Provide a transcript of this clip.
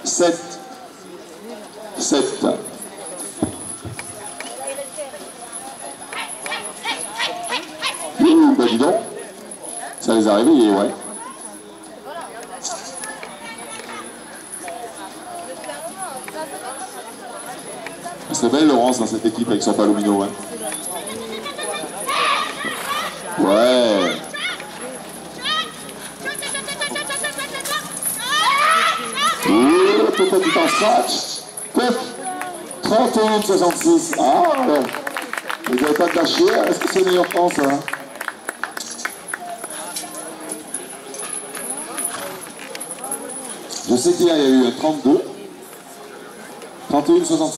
7. 7. Bah dis donc, ça les a réveillés, ouais. C'est belle Laurence dans cette équipe avec son palomino, hein. Ouais. Peut-être du temps scratch. 31-66. Ah, alors. Vous n'avez pas de lâcher. Est-ce que c'est le meilleur temps, ça? Je sais qu'il y a eu un 32. 31-66.